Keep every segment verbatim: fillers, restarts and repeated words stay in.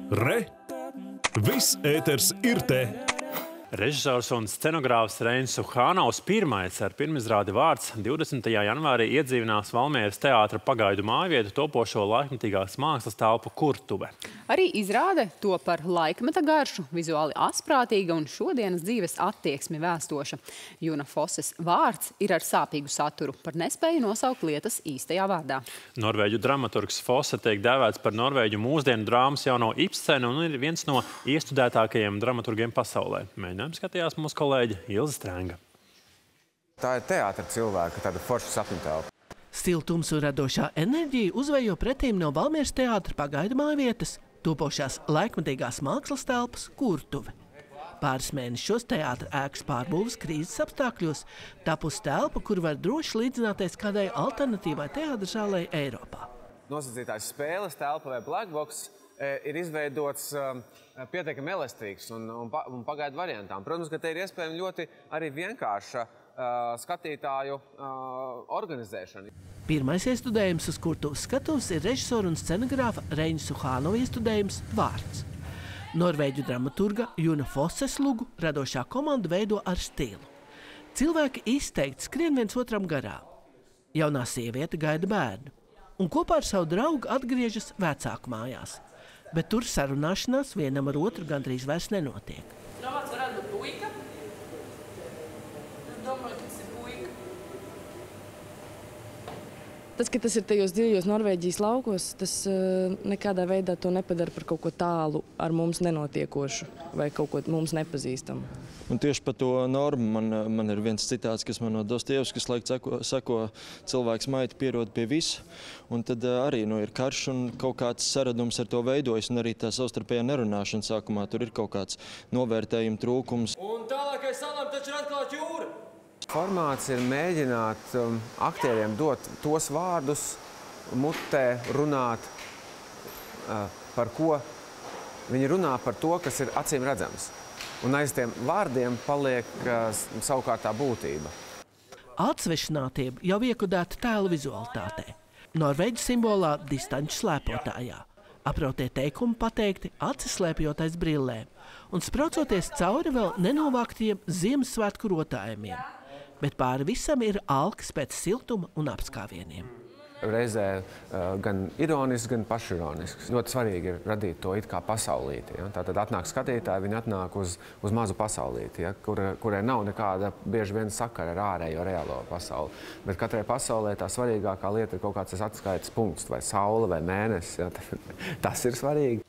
Re! Viss ēters ir te! Režisors un scenogrāfs Reinis Suhānovs pirmais ar pirmizrādi Vārds divdesmitajā janvārī iedzīvinās Valmieras teātra pagaidu mājvietu topošo laikmetīgās mākslas telpu Kurtuve. Arī izrāde to par laikmeta garšu, vizuāli asprātīga un šodienas dzīves attieksmi vēstoša. Juna Foses Vārds ir ar sāpīgu saturu, par nespēju nosaukt lietas īstajā vārdā. Norvēģu dramaturgs Fosse tiek dēvēts par Norvēģu mūsdienu drāmas jauno Ibsenu un ir viens no iestudētākajiem dramaturgiem pasaulē. Mēģinājums skatījās mūsu kolēģe Ilze Strenga. Tā ir teātra cilvēka, tāda forša sapņu telpa. Siltums un radošā enerģija uzvejo pretīm no Valmieras teātra pagaidu mājvietas, topošās laikmetīgās mākslas telpas Kurtuve. Pāris mēnešos teātra ēkas pārbūves krīzes apstākļos tapusi telpa, kur var droši līdzināties kādai alternatīvai teātra zālei Eiropā. Nosacītājs spēles telpa vai blackbox ir izveidots pietiekami elastīgs un, un, un pagaidu variantām. Protams, ka te ir iespējama ļoti arī vienkārša uh, skatītāju uh, organizēšana. Pirmais iestudējums uz Kurtuves skatuves ir režisora un scenogrāfa Reina Suhānova iestudējums Vārds. Norvēģu dramaturga Juna Foses lugu radošā komanda veido ar stilu. Cilvēki izteikti skrien viens otram garām. Jaunā sieviete gaida bērnu un kopā ar savu draugu atgriežas vecāku mājās. Bet tur sarunāšanās vienam ar otru gandrīz vairs nenotiek. Robots varētu būt puika. Es domāju, ka tas ir puika. Tas, ka tas ir tajos dziļos Norvēģijas laukos, tas uh, nekādā veidā to nepadara par kaut ko tālu ar mums nenotiekošu vai kaut ko mums nepazīstamu. Un tieši par to normu man, man ir viens citāts, kas man no Dostoevskis laik sako, sako cilvēks maita pierod pie visa. Un tad arī nu, ir karš un kaut kāds saradums ar to veidojas, un arī tā savstarpējā nerunāšana sākumā tur ir kaut kāds novērtējuma trūkums. Un tālākais salam taču ir atklāt jūra. Formāts ir mēģināt um, aktieriem dot tos vārdus, mutē runāt, uh, par ko viņi runā par to, kas ir acīm redzams. Un aiz tiem vārdiem paliek uh, savukārt tā būtība. Atsvešinātība jau iekodēta tēla vizualitātē. Norvēģu simbolā distanču slēpotājā. Aprautie teikumi pateikti acis slēpjot aiz brillēm un spraucoties cauri vēl nenovāktiem Ziemassvētku rotājumiem. Bet pāri visam ir alkas pēc siltuma un apskāvieniem. Reizē uh, gan ironisks, gan pašironisks. Ļoti svarīgi ir radīt to it kā pasaulīti. Ja? Tātad atnāk skatītāji, viņi atnāk uz, uz mazu pasaulīti, ja? Kur, kurai nav nekāda bieži vien sakara ar ārējo reālo pasauli. Bet katrai pasaulē tā svarīgākā lieta ir kaut kāds tas atskaites punkts, vai saule, vai mēnesis. Ja? Tas ir svarīgi.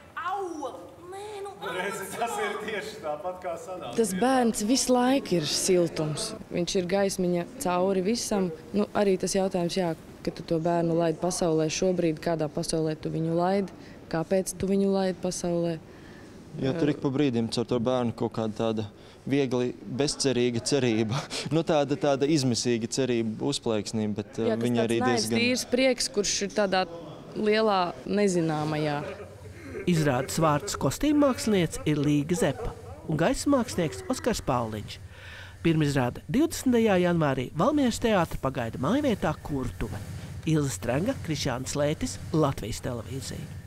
Tas ir tieši tāpat kā sanāk. Tas bērns visu laiku ir siltums. Viņš ir gaismiņa cauri visam. Nu, arī tas jautājums, jā, ka tu to bērnu laidi pasaulē šobrīd, kādā pasaulē tu viņu laidi, kāpēc tu viņu laidi pasaulē. Jā, tur ik pa brīdim caur to bērnu kaut kāda tāda viegli bezcerīga cerība. Nu, tāda, tāda izmisīga cerība, uzplēksnība, bet jā, viņa arī diezgan... Jā, tas tāds tīrs prieks, kurš ir tādā lielā nezināmajā. Izrādes Vārds kostīmmāksliniece ir Līga Zepa un gaismas mākslinieks Oskars Pauliņš. Pirmizrāde divdesmitajā janvārī Valmieras teātra pagaida mājvietā Kurtuve. Ilze Strenga, Krišjānis Lētis, Latvijas televīzija.